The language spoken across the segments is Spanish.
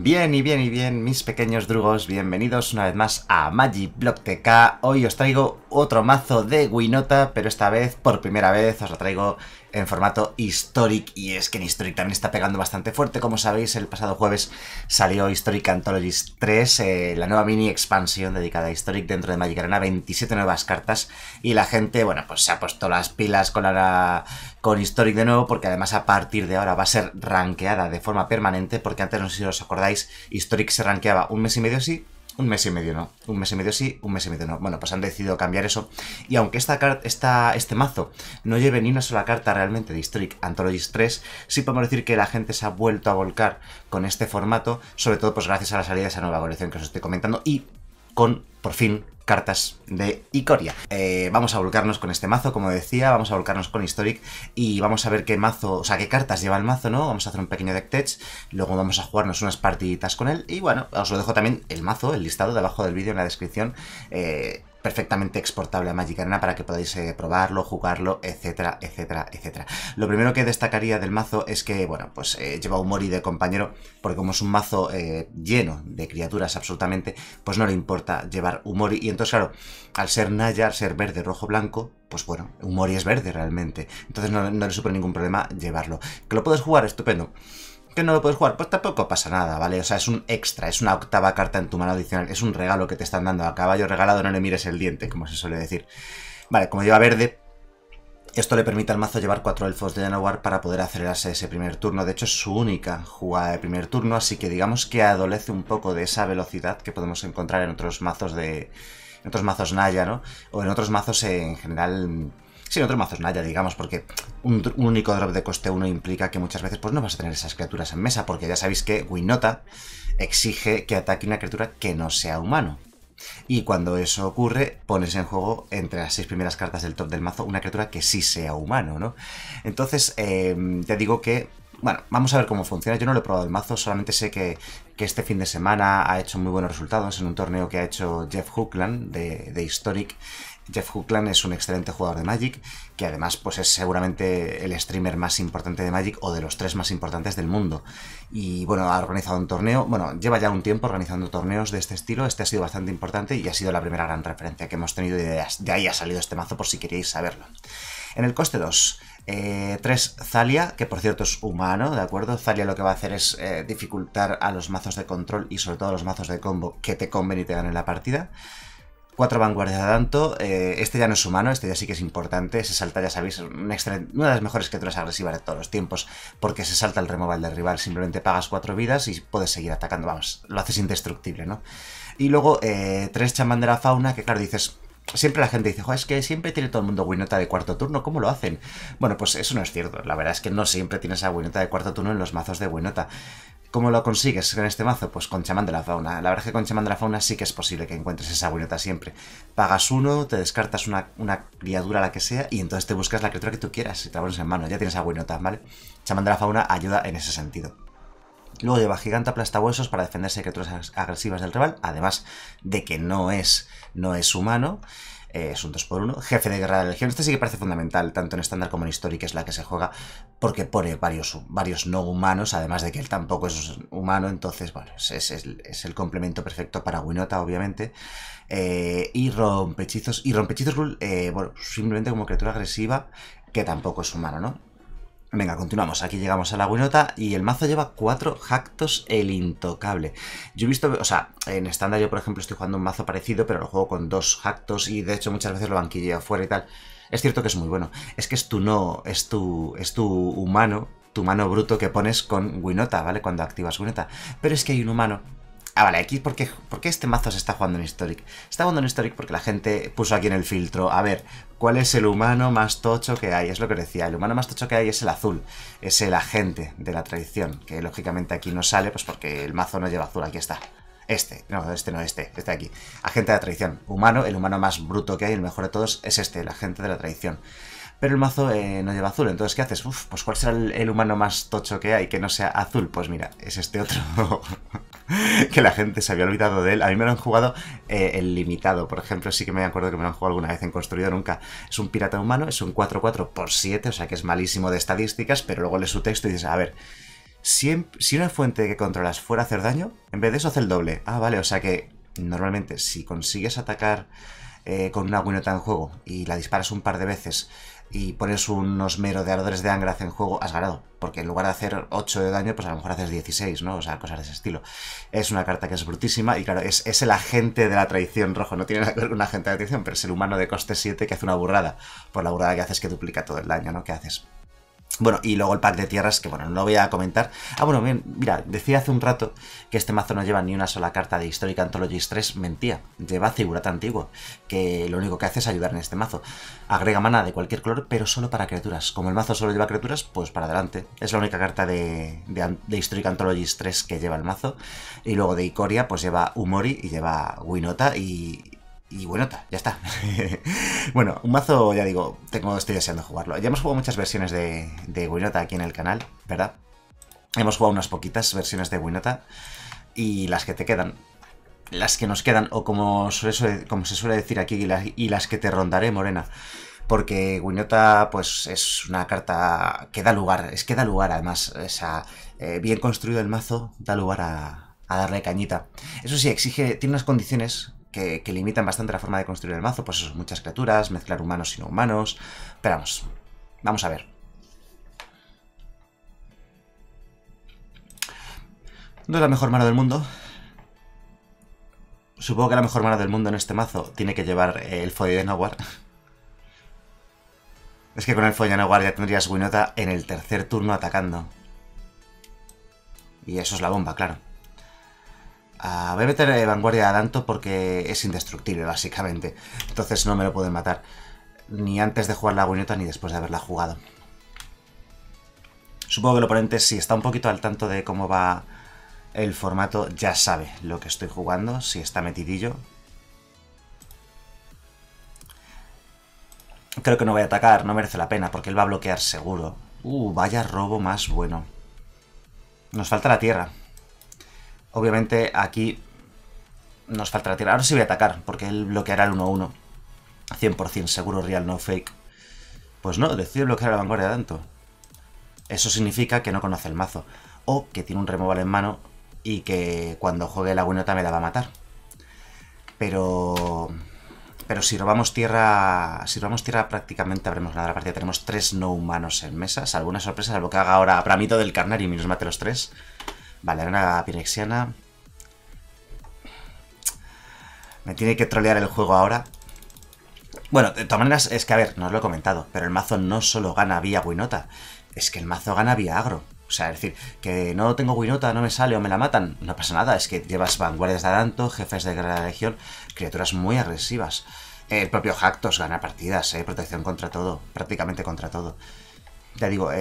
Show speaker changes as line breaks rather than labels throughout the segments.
Bien y bien y bien, mis pequeños drugos, bienvenidos una vez más a Magiblock TK. Hoy os traigo otro mazo de Winota, pero esta vez, por primera vez, os lo traigo en formato Historic. Y es que en Historic también está pegando bastante fuerte. Como sabéis, el pasado jueves salió Historic Anthologies 3, la nueva mini expansión dedicada a Historic dentro de Magic Arena, 27 nuevas cartas. Y la gente, bueno, pues se ha puesto las pilas con Historic de nuevo, porque además a partir de ahora va a ser rankeada de forma permanente, porque antes, no sé si os acordáis, Historic se rankeaba un mes y medio sí, un mes y medio no, un mes y medio sí, un mes y medio no. Bueno, pues han decidido cambiar eso, y aunque este mazo no lleve ni una sola carta realmente de Historic Anthologies 3, sí podemos decir que la gente se ha vuelto a volcar con este formato, sobre todo pues gracias a la salida de esa nueva colección que os estoy comentando, y con, por fin, cartas de Ikoria. Vamos a volcarnos con este mazo, como decía, vamos a volcarnos con Historic y vamos a ver qué mazo, o sea, qué cartas lleva el mazo, ¿no? Vamos a hacer un pequeño deck tech, luego vamos a jugarnos unas partiditas con él y bueno, os lo dejo también el mazo, el listado debajo del vídeo en la descripción, perfectamente exportable a Magic Arena para que podáis probarlo, jugarlo, etcétera, etcétera, etcétera. Lo primero que destacaría del mazo es que, bueno, pues lleva Umori de compañero, porque como es un mazo lleno de criaturas absolutamente, pues no le importa llevar Umori, y entonces, claro, al ser Naya, al ser verde, rojo, blanco, pues bueno, Umori es verde realmente, entonces no le supone ningún problema llevarlo. ¿Que lo puedes jugar? Estupendo. ¿Que no lo puedes jugar? Pues tampoco pasa nada, ¿vale? O sea, es un extra, es una octava carta en tu mano adicional, es un regalo que te están dando. A caballo regalado no le mires el diente, como se suele decir. Vale, como lleva verde, esto le permite al mazo llevar 4 elfos de Llanowar para poder acelerarse ese primer turno. De hecho, es su única jugada de primer turno, así que digamos que adolece un poco de esa velocidad que podemos encontrar en otros mazos Naya, ¿no? O en otros mazos en general. Sí, en otros mazos Naya, digamos, porque un único drop de coste 1 implica que muchas veces pues no vas a tener esas criaturas en mesa, porque ya sabéis que Winota exige que ataque una criatura que no sea humano. Y cuando eso ocurre, pones en juego entre las 6 primeras cartas del top del mazo una criatura que sí sea humano, ¿no? Entonces, ya digo que, bueno, vamos a ver cómo funciona. Yo no lo he probado el mazo, solamente sé que este fin de semana ha hecho muy buenos resultados en un torneo que ha hecho Jeff Hookland de Historic. Jeff Hookland es un excelente jugador de Magic, que además pues es seguramente el streamer más importante de Magic, o de los 3 más importantes del mundo. Y bueno, ha organizado un torneo, bueno, lleva ya un tiempo organizando torneos de este estilo. Este ha sido bastante importante y ha sido la primera gran referencia que hemos tenido, y de ahí ha salido este mazo, por si queréis saberlo. En el coste 2, 3 Thalia, que por cierto es humano, ¿de acuerdo? Thalia lo que va a hacer es dificultar a los mazos de control y sobre todo a los mazos de combo que te comen y te ganen la partida. 4 vanguardias de Danto, este ya no es humano, este ya sí que es importante, se salta, ya sabéis, una de las mejores criaturas agresivas de todos los tiempos, porque se salta el removal del rival, simplemente pagas 4 vidas y puedes seguir atacando, vamos, lo haces indestructible, ¿no? Y luego 3 chamán de la fauna, que claro, dices, siempre la gente dice, es que siempre tiene todo el mundo Winota de cuarto turno, ¿cómo lo hacen? Bueno, pues eso no es cierto, la verdad es que no siempre tienes a Winota de cuarto turno en los mazos de Winota. ¿Cómo lo consigues en este mazo? Pues con chamán de la fauna. La verdad es que con chamán de la fauna sí que es posible que encuentres esa Winota siempre. Pagas 1, te descartas una criatura, la que sea, y entonces te buscas la criatura que tú quieras y te la pones en mano. Ya tienes a Winota, ¿vale? Chamán de la fauna ayuda en ese sentido. Luego lleva gigante aplastahuesos para defenderse de criaturas agresivas del rival, además de que no es humano. Es un 2x1. Jefe de guerra de la legión. Este sí que parece fundamental, tanto en estándar como en Historic, que es la que se juega, porque pone varios no humanos, además de que él tampoco es humano. Entonces, bueno, es el complemento perfecto para Winota, obviamente. Y rompehechizos. Y rompehechizos, bueno, simplemente como criatura agresiva, que tampoco es humano, ¿no? Venga, continuamos. Aquí llegamos a la Winota y el mazo lleva 4 Haktos el Intocable. Yo he visto, o sea, en estándar yo por ejemplo estoy jugando un mazo parecido, pero lo juego con 2 Haktos y de hecho muchas veces lo banquilleo fuera y tal. Es cierto que es muy bueno. Es que es tu humano, tu mano bruto que pones con Winota, ¿vale? Cuando activas Winota. Pero es que hay un humano. Ah, vale, aquí ¿por qué este mazo se está jugando en Historic? Está jugando en Historic porque la gente puso aquí en el filtro, a ver, ¿cuál es el humano más tocho que hay? Es lo que decía, el humano más tocho que hay es el azul, es el agente de la tradición, que lógicamente aquí no sale, pues porque el mazo no lleva azul, aquí está. Este de aquí. Agente de la tradición, humano, el humano más bruto que hay, el mejor de todos, es este, el agente de la tradición. Pero el mazo no lleva azul, entonces ¿qué haces? Pues ¿cuál será el humano más tocho que hay que no sea azul? Pues mira, es este otro que la gente se había olvidado de él. A mí me lo han jugado el limitado, por ejemplo, sí que me acuerdo que me lo han jugado alguna vez en Construido Nunca. Es un pirata humano, es un 4/4 por 7, o sea que es malísimo de estadísticas, pero luego lees su texto y dices, a ver, Si una fuente que controlas fuera a hacer daño, en vez de eso hace el doble. Ah, vale, o sea que normalmente si consigues atacar con una Winota en juego y la disparas un par de veces y pones unos merodeadores de Angrath en juego, has ganado. Porque en lugar de hacer 8 de daño, pues a lo mejor haces 16, ¿no? O sea, cosas de ese estilo. Es una carta que es brutísima y claro, es el agente de la traición rojo. No tiene nada que ver con un agente de la traición, pero es el humano de coste 7 que hace una burrada. Por la burrada que hace es que duplica todo el daño, ¿no? Que haces. Bueno, y luego el pack de tierras, que bueno, no lo voy a comentar. Ah, bueno, bien, mira, decía hace un rato que este mazo no lleva ni una sola carta de Historic Anthologies 3. Mentía, lleva Ziggurat Antiguo, que lo único que hace es ayudar en este mazo. Agrega mana de cualquier color, pero solo para criaturas. Como el mazo solo lleva criaturas, pues para adelante. Es la única carta de Historic Anthologies 3 que lleva el mazo. Y luego de Ikoria, pues lleva Umori y lleva Winota y bueno, ya está. Bueno, un mazo, ya digo, estoy deseando jugarlo. Ya hemos jugado muchas versiones de Winota aquí en el canal, ¿verdad? Hemos jugado unas poquitas versiones de Winota. Y las que te quedan, las que nos quedan, o como se suele decir aquí, y las que te rondaré, morena. Porque Winota, pues, es una carta que da lugar, además, bien construido el mazo, da lugar a darle cañita. Eso sí, tiene unas condiciones que limitan bastante la forma de construir el mazo, pues eso, muchas criaturas, mezclar humanos y no humanos. Pero vamos a ver. No es la mejor mano del mundo. Supongo que la mejor mano del mundo en este mazo tiene que llevar el Elfo de Llanowar. Es que con el Elfo de Llanowar ya tendrías Winota en el tercer turno atacando. Y eso es la bomba, claro. Voy a meter Vanguardia a Danto porque es indestructible, básicamente. Entonces no me lo pueden matar. Ni antes de jugar la Winota ni después de haberla jugado. Supongo que el oponente, si está un poquito al tanto de cómo va el formato, ya sabe lo que estoy jugando, si está metidillo. Creo que no voy a atacar, no merece la pena, porque él va a bloquear seguro. Vaya robo más bueno. Nos falta la tierra. Obviamente aquí nos falta la tierra. Ahora sí voy a atacar, porque él bloqueará el 1-1. 100% seguro, real, no fake. Pues no, decide bloquear a la vanguardia de Danto. Eso significa que no conoce el mazo. O que tiene un removal en mano y que cuando juegue la Winota me la va a matar. Pero si robamos tierra prácticamente habremos ganado la partida. Tenemos 3 no humanos en mesa. Salvo una sorpresa, salvo que haga ahora Bramito del Carnarium y nos mate los 3. Vale, Arena Pirexiana. Me tiene que trolear el juego ahora. Bueno, de todas maneras, es que a ver, no os lo he comentado, pero el mazo no solo gana vía Winota, es que el mazo gana vía agro. O sea, es decir, que no tengo Winota, no me sale o me la matan, no pasa nada, es que llevas vanguardias de Adanto, jefes de guerra de la legión, criaturas muy agresivas. El propio Haktos gana partidas, protección contra todo, prácticamente contra todo. Ya digo,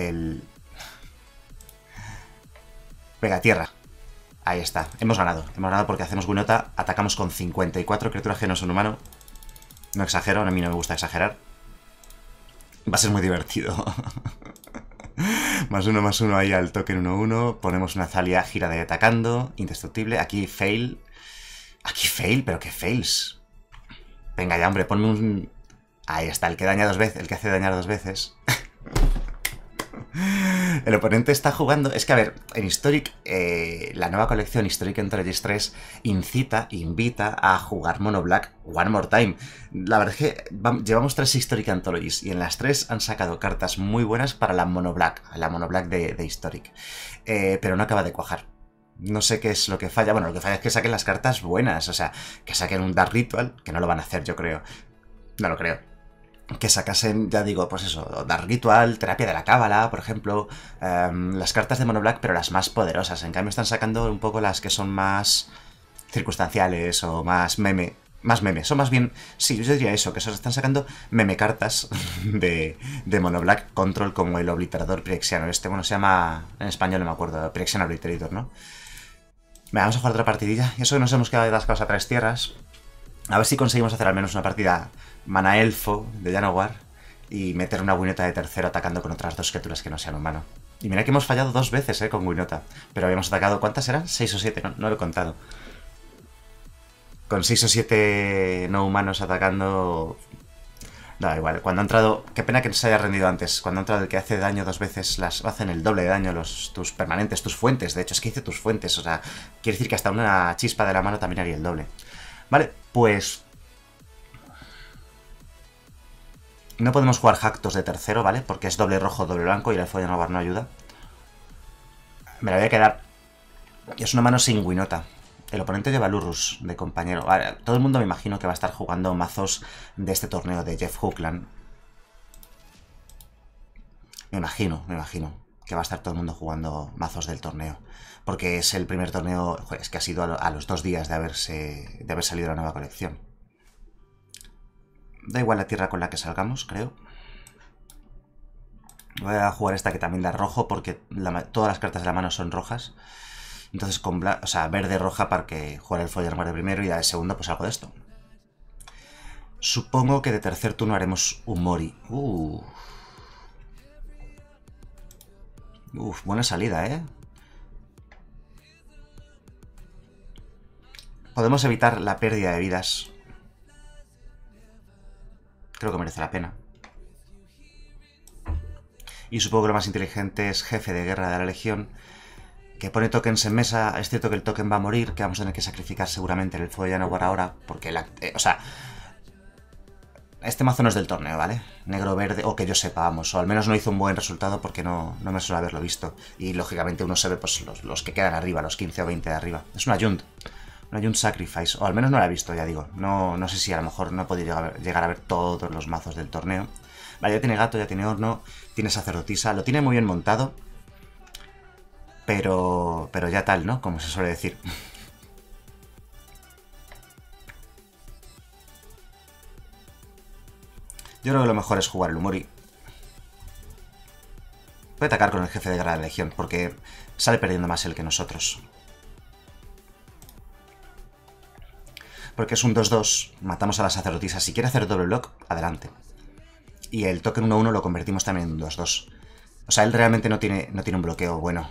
Venga, tierra. Ahí está, hemos ganado porque hacemos Winota, atacamos con 54 criaturas que no son humanos. No exagero, a mí no me gusta exagerar. Va a ser muy divertido. +1/+1 ahí al token 1-1. Ponemos una Thalia gira de atacando. Indestructible. Aquí fail. Aquí fail, pero qué fails. Venga ya, hombre, ponme un... Ahí está, el que daña 2 veces. El que hace dañar 2 veces. El oponente está jugando... Es que, a ver, en Historic, la nueva colección Historic Anthologies 3 invita a jugar Mono Black One More Time. La verdad es que llevamos 3 Historic Anthologies y en las 3 han sacado cartas muy buenas para la Mono Black de Historic. Pero no acaba de cuajar. No sé qué es lo que falla. Bueno, lo que falla es que saquen las cartas buenas. O sea, que saquen un Dark Ritual, que no lo van a hacer, yo creo. No lo creo. Que sacasen, ya digo, pues eso, Dark Ritual, Terapia de la Cábala, por ejemplo, las cartas de Mono Black, pero las más poderosas. En cambio están sacando un poco las que son más circunstanciales o más meme. Más memes, son más bien... Sí, yo diría eso, que se están sacando meme cartas de Mono Black Control, como el Obliterador Pirexiano. Bueno, se llama... En español no me acuerdo, Pirexiano Obliterator, ¿no? Venga, vamos a jugar otra partidilla. Y eso que nos hemos quedado atascados a 3 tierras. A ver si conseguimos hacer al menos una partida mana elfo de Llanowar y meter una Winota de tercero atacando con otras 2 criaturas que no sean humano. Y mira que hemos fallado 2 veces, con Winota. Pero habíamos atacado... ¿Cuántas eran? 6 o 7, no lo he contado. Con 6 o 7 no humanos atacando... Da igual, cuando ha entrado... Qué pena que no se haya rendido antes. Cuando ha entrado el que hace daño 2 veces, las hacen el doble de daño tus permanentes, tus fuentes. De hecho, es que hice tus fuentes. O sea, quiere decir que hasta una chispa de la mano también haría el doble. Vale, pues... No podemos jugar Jactos de tercero, ¿vale? Porque es doble rojo, doble blanco y el Folla Novar no ayuda. Me la voy a quedar. Es una mano sin Winota. El oponente lleva Lurrus de compañero. Vale, todo el mundo me imagino que va a estar jugando mazos de este torneo de Jeff Hookland. Me imagino que va a estar todo el mundo jugando mazos del torneo. Porque es el primer torneo, joder, es que ha sido a los 2 días de haber salido la nueva colección. Da igual la tierra con la que salgamos, creo. Voy a jugar esta que también da rojo porque todas las cartas de la mano son rojas. Entonces con verde-roja para que juegue el Folla Novar de primero y ya de segundo pues algo de esto. Supongo que de tercer turno haremos un Mori. Buena salida, ¿eh? Podemos evitar la pérdida de vidas. Creo que merece la pena. Y supongo que lo más inteligente es jefe de guerra de la legión, que pone tokens en mesa. Es cierto que el token va a morir, que vamos a tener que sacrificar seguramente en el Folla Novar ahora, porque este mazo no es del torneo, ¿vale? Negro-verde, o que yo sepa, vamos. O al menos no hizo un buen resultado porque no me suele haberlo visto. Y lógicamente uno se ve pues los que quedan arriba, los 15 o 20 de arriba. Es una Junt. Una Junt Sacrifice. O al menos no la he visto, ya digo. No sé si a lo mejor no he podido llegar a ver todos los mazos del torneo. Vale, ya tiene gato, ya tiene horno, tiene sacerdotisa. Lo tiene muy bien montado. Pero ya tal, ¿no? Como se suele decir. Yo creo que lo mejor es jugar el Umori. Voy a atacar con el jefe de guerra de la legión, porque sale perdiendo más él que nosotros. Porque es un 2-2, matamos a la sacerdotisa. Si quiere hacer doble block, adelante. Y el token 1-1 lo convertimos también en un 2-2. O sea, él realmente no tiene un bloqueo bueno.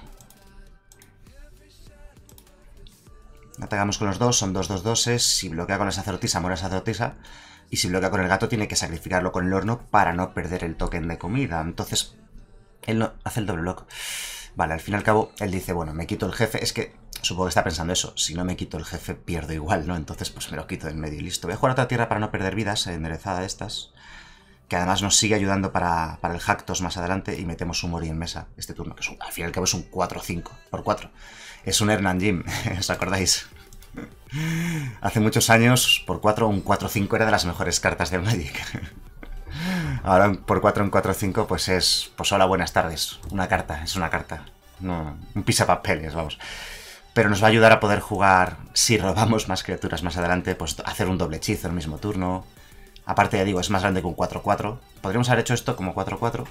Atacamos con los dos, son 2-2-2. Si bloquea con la sacerdotisa, muere la sacerdotisa. Y si bloquea con el gato, tiene que sacrificarlo con el horno para no perder el token de comida. Entonces, él no hace el doble block. Vale, al fin y al cabo, él dice, bueno, me quito el jefe. Es que supongo que está pensando eso. Si no me quito el jefe, pierdo igual, ¿no? Entonces, pues me lo quito en medio y listo. Voy a jugar otra tierra para no perder vidas, enderezada estas. Que además nos sigue ayudando para el Jactos más adelante. Y metemos un Mori en mesa este turno, que al fin y al cabo es un 4-5 por 4. Es un Hernan Jim, ¿os acordáis? Hace muchos años, por 4, un 4-5 era de las mejores cartas de Magic. Ahora por 4 un 4-5 pues es... Pues hola, buenas tardes. Una carta, es una carta. No, un pisapapeles, vamos. Pero nos va a ayudar a poder jugar, si robamos más criaturas más adelante, pues hacer un doble hechizo en el mismo turno. Aparte, ya digo, es más grande que un 4-4. Podríamos haber hecho esto como 4-4.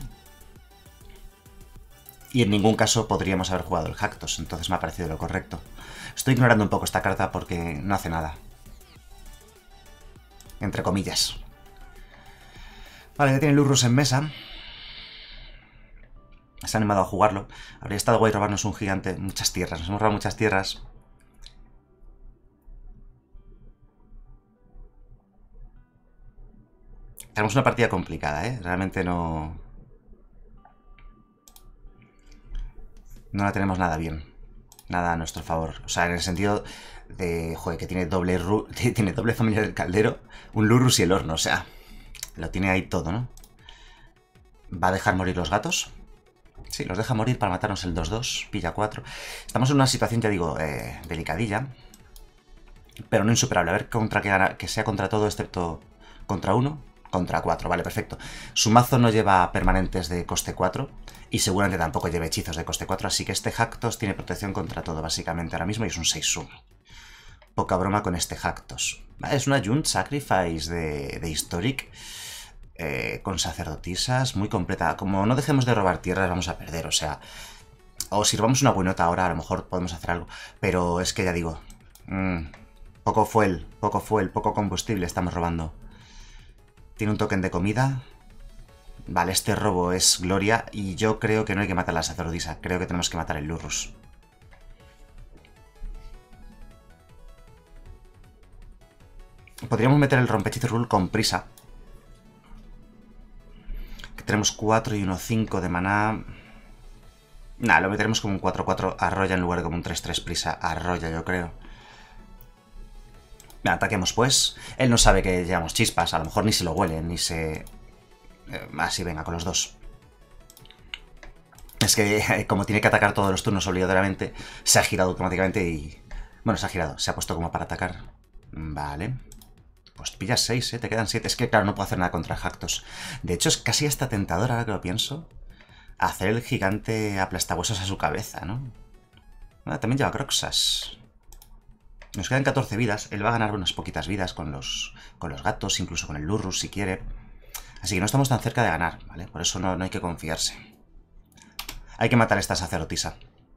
Y en ningún caso podríamos haber jugado el Jactos, entonces me ha parecido lo correcto. Estoy ignorando un poco esta carta porque no hace nada. Entre comillas. Vale, ya tiene Lurrus en mesa. Se ha animado a jugarlo. Habría estado guay robarnos un gigante. Muchas tierras, nos hemos robado muchas tierras. Tenemos una partida complicada, ¿eh? Realmente no la tenemos nada bien. Nada a nuestro favor. O sea, en el sentido de... Joder, que tiene doble familia del caldero, un Lurrus y el horno. O sea, lo tiene ahí todo, ¿no? ¿Va a dejar morir los gatos? Sí, los deja morir para matarnos el 2-2. Pilla 4. Estamos en una situación, ya digo, delicadilla. Pero no insuperable. A ver contra que sea contra todo, excepto contra 1. Contra 4, vale, perfecto. Su mazo no lleva permanentes de coste 4 y seguramente tampoco lleva hechizos de coste 4, así que este Jactos tiene protección contra todo, básicamente, ahora mismo, y es un 6-1. Poca broma con este Jactos. Vale, es una Junt Sacrifice de Historic con sacerdotisas, muy completa. Como no dejemos de robar tierras, vamos a perder, o sea... O si robamos una buenota ahora, a lo mejor podemos hacer algo. Pero es que ya digo... poco fuel, poco combustible estamos robando. Tiene un token de comida. Vale, este robo es gloria. Y yo creo que no hay que matar a la sacerdotisa. Creo que tenemos que matar el Lurrus. Podríamos meter el rompehechizo rule con prisa. tenemos 4 y 1-5 de maná. Nah, lo meteremos como un 4-4 arroya en lugar de como un 3-3 prisa arroya, yo creo. Ataquemos pues. Él no sabe que llevamos chispas, a lo mejor ni se lo huele, ni se... Así, venga, con los dos. Es que como tiene que atacar todos los turnos obligatoriamente, se ha girado automáticamente y... Bueno, se ha girado, se ha puesto como para atacar. Vale. Pues pillas 6, ¿eh? Te quedan 7. Es que, claro, no puedo hacer nada contra Jactos. De hecho, es casi hasta tentador, ahora que lo pienso, hacer el gigante aplastahuesos a su cabeza, ¿no? También lleva Croxas. Nos quedan 14 vidas. Él va a ganar unas poquitas vidas con los gatos, incluso con el Lurrus si quiere. Así que no estamos tan cerca de ganar, ¿vale? Por eso no hay que confiarse. Hay que matar a esta sacerdotisa.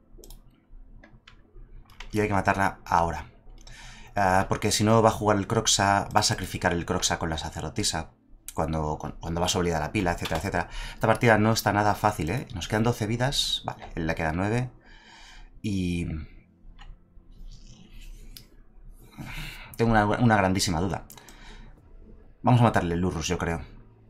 Y hay que matarla ahora. Porque si no va a jugar el Croxa, va a sacrificar el Croxa con la sacerdotisa. Cuando va a sobrevivir a la pila, etcétera, etcétera. Esta partida no está nada fácil, ¿eh? Nos quedan 12 vidas. Vale, él le quedan 9. Y... tengo una grandísima duda. Vamos a matarle el Lurrus, yo creo.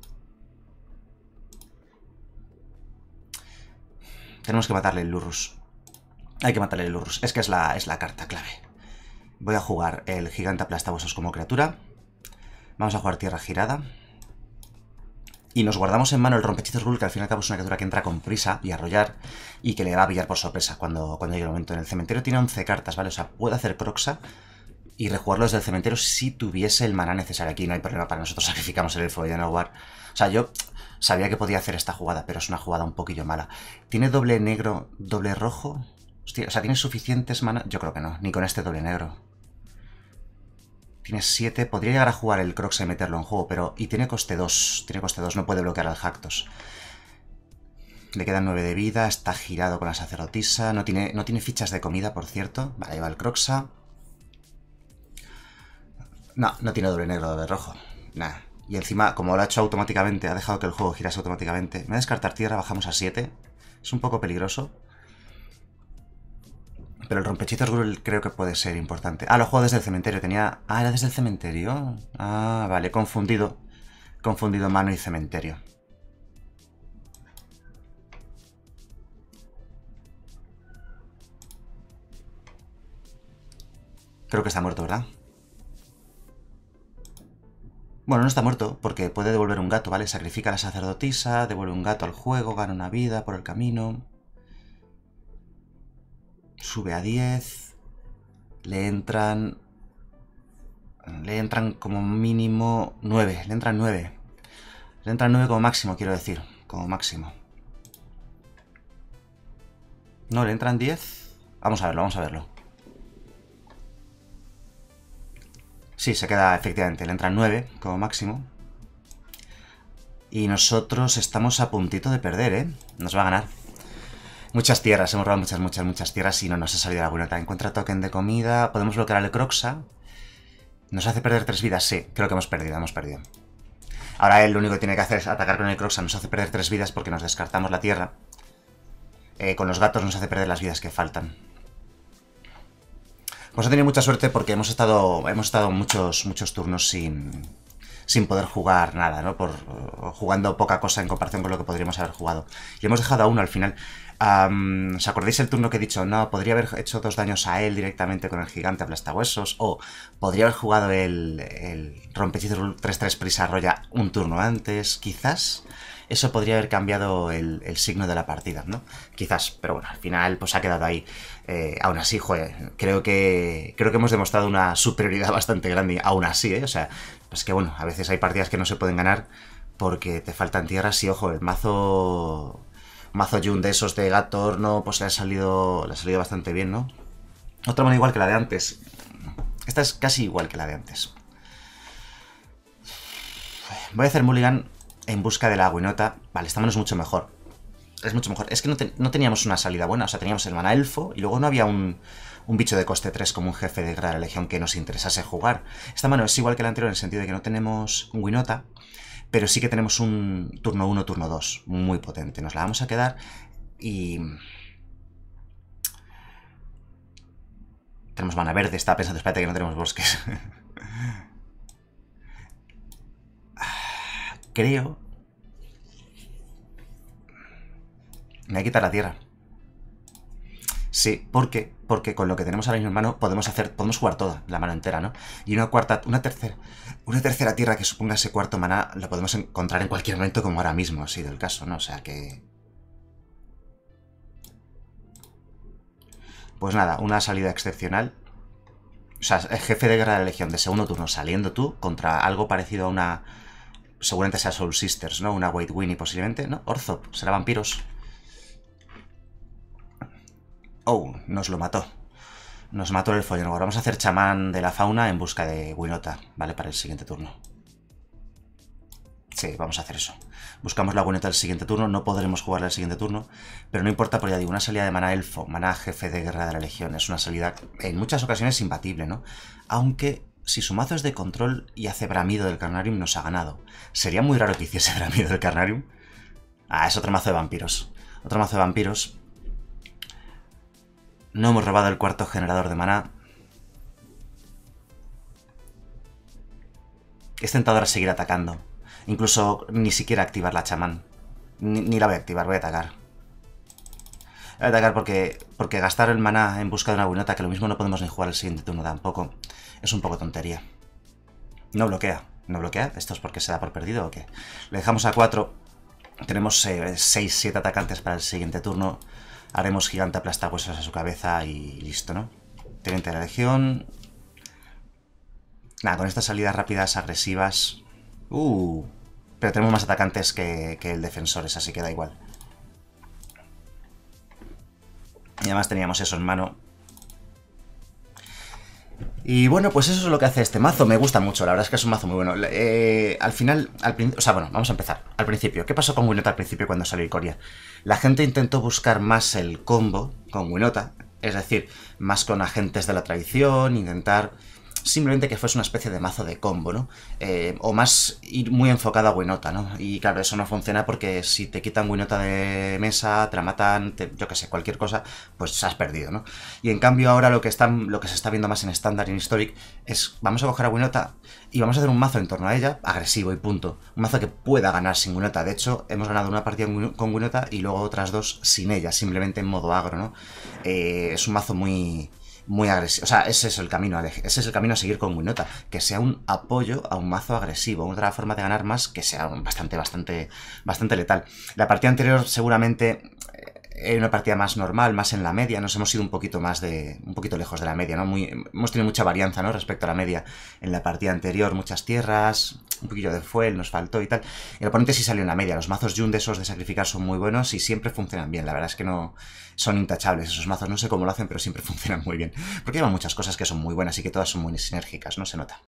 Tenemos que matarle el Lurrus. Hay que matarle el Lurrus. Es que es la carta clave. Voy a jugar el gigante aplastahuesos como criatura. Vamos a jugar tierra girada. Y nos guardamos en mano el rompehechizos Gruul, que al fin y al cabo es una criatura que entra con prisa y arrollar, y que le va a pillar por sorpresa cuando llegue el momento. En el cementerio tiene 11 cartas, ¿vale? O sea, puede hacer Croxa y rejugarlo desde el cementerio si tuviese el maná necesario. Aquí no hay problema para nosotros, sacrificamos el elfo de Nowhere. O sea, yo sabía que podía hacer esta jugada, pero es una jugada un poquillo mala. ¿Tiene doble negro, doble rojo? Hostia, o sea, ¿tiene suficientes maná? Yo creo que no, ni con este doble negro. Tiene 7, podría llegar a jugar el Croxa y meterlo en juego, pero... Y tiene coste 2, no puede bloquear al Jactos. Le quedan 9 de vida, está girado con la sacerdotisa, no tiene fichas de comida, por cierto. Vale, lleva el Croxa. No tiene doble negro, doble rojo. Nah. Y encima, como lo ha hecho automáticamente, ha dejado que el juego girase automáticamente. Me voy a descartar tierra, bajamos a 7. Es un poco peligroso. Pero el rompehechizos Gruul creo que puede ser importante. Ah, lo juego desde el cementerio. era desde el cementerio. Ah, vale, confundido. Confundido mano y cementerio. Creo que está muerto, ¿verdad? Bueno, no está muerto, porque puede devolver un gato, ¿vale? Sacrifica a la sacerdotisa, devuelve un gato al juego, gana una vida por el camino. Sube a 10. Le entran como mínimo 9. Le entran 9. Le entran 9 como máximo, quiero decir. Como máximo. No, le entran 10. Vamos a verlo, vamos a verlo. Sí, se queda, efectivamente. Le entran 9 como máximo. Y nosotros estamos a puntito de perder, ¿eh? Nos va a ganar. Muchas tierras, hemos robado muchas tierras y no nos ha salido la buena. Encuentra token de comida. Podemos bloquear al Croxa. ¿Nos hace perder 3 vidas? Sí, creo que hemos perdido. Ahora él lo único que tiene que hacer es atacar con el Croxa. Nos hace perder 3 vidas porque nos descartamos la tierra. Con los gatos nos hace perder las vidas que faltan. Pues he tenido mucha suerte porque hemos estado muchos turnos sin poder jugar nada, ¿no? Jugando poca cosa en comparación con lo que podríamos haber jugado. Y hemos dejado a uno al final. ¿Os acordáis el turno que he dicho? No, podría haber hecho 2 daños a él directamente con el gigante aplastahuesos. O podría haber jugado el rompehechizos 3-3 prisa arroya un turno antes. Quizás eso podría haber cambiado el signo de la partida, ¿no? Quizás, pero bueno, al final pues ha quedado ahí. Aún así, joder, creo que hemos demostrado una superioridad bastante grande, aún así, ¿eh? O sea, pues que bueno, a veces hay partidas que no se pueden ganar porque te faltan tierras y, ojo, el mazo Jun de esos de gato horno, pues le ha salido bastante bien, ¿no? Otra mano igual que la de antes. Esta es casi igual que la de antes. Voy a hacer mulligan en busca de la Winota. Vale, esta mano es mucho mejor. Es mucho mejor. Es que no teníamos una salida buena. O sea, teníamos el mana elfo y luego no había un bicho de coste 3 como un jefe de Gran Legión que nos interesase jugar. Esta mano es igual que la anterior en el sentido de que no tenemos un Winota, pero sí que tenemos un turno 1, turno 2 muy potente. Nos la vamos a quedar y... Tenemos mana verde. Estaba pensando, espérate que no tenemos bosques. Creo Me voy a quitar la tierra. Sí, porque con lo que tenemos ahora mismo en mano podemos jugar toda la mano entera, ¿no? Y una tercera tierra que suponga ese cuarto maná la podemos encontrar en cualquier momento, como ahora mismo ha sido el caso, ¿no? O sea que... Pues nada, una salida excepcional. O sea, el jefe de guerra de la legión de segundo turno saliendo tú contra algo parecido a una... Seguramente sea Soul Sisters, ¿no? Una White Winnie posiblemente, ¿no? Orzhov, será vampiros. Oh, nos lo mató. Nos mató el follón. Ahora vamos a hacer chamán de la fauna en busca de Winota, ¿vale? Para el siguiente turno. Sí, vamos a hacer eso. Buscamos la Winota del siguiente turno. No podremos jugarla el siguiente turno, pero no importa, porque ya digo, una salida de maná elfo, maná jefe de guerra de la legión, es una salida en muchas ocasiones imbatible, ¿no? Aunque si su mazo es de control y hace bramido del Carnarium, nos ha ganado. Sería muy raro que hiciese bramido del Carnarium. Ah, es otro mazo de vampiros. Otro mazo de vampiros. No hemos robado el cuarto generador de maná. Es tentador seguir atacando. Incluso ni siquiera activar la chamán. Ni la voy a activar, voy a atacar. Voy a atacar porque gastar el maná en busca de una Winota, que lo mismo no podemos ni jugar el siguiente turno tampoco, es un poco tontería. No bloquea. ¿No bloquea? ¿Esto es porque se da por perdido o qué? Le dejamos a 4. Tenemos 6-7 atacantes para el siguiente turno. Haremos gigante aplastahuesos a su cabeza y listo, ¿no? Teniente de la legión. Nada, con estas salidas rápidas, agresivas... pero tenemos más atacantes que el defensores, así que da igual. Y además teníamos eso en mano. Y bueno, pues eso es lo que hace este mazo. Me gusta mucho, la verdad es que es un mazo muy bueno. Al final, o sea, bueno, vamos a empezar. Al principio, ¿qué pasó con Winota al principio cuando salió Ikoria? La gente intentó buscar más el combo con Winota, es decir, más con agentes de la tradición, intentar simplemente que fuese una especie de mazo de combo, ¿no? O más ir muy enfocado a Winota, ¿no? Y claro, eso no funciona porque si te quitan Winota de mesa, te la matan, yo que sé, cualquier cosa, pues has perdido, ¿no? Y en cambio ahora lo que se está viendo más en estándar y en Historic es, vamos a coger a Winota y vamos a hacer un mazo en torno a ella, agresivo y punto. Un mazo que pueda ganar sin Winota. De hecho, hemos ganado una partida con Winota y luego otras dos sin ella, simplemente en modo agro, ¿no? Es un mazo muy agresivo. O sea, ese es el camino a seguir con Winota, que sea un apoyo a un mazo agresivo, otra forma de ganar más que sea bastante letal. La partida anterior seguramente era una partida más normal, más en la media, nos hemos ido un poquito lejos de la media, ¿no? Hemos tenido mucha varianza, ¿no? Respecto a la media en la partida anterior, muchas tierras, un poquillo de fuel, nos faltó y tal. El oponente sí salió en la media, los mazos Jund esos de sacrificar son muy buenos y siempre funcionan bien, la verdad es que no son intachables esos mazos, no sé cómo lo hacen, pero siempre funcionan muy bien, porque llevan muchas cosas que son muy buenas y que todas son muy sinérgicas, ¿no? Se nota.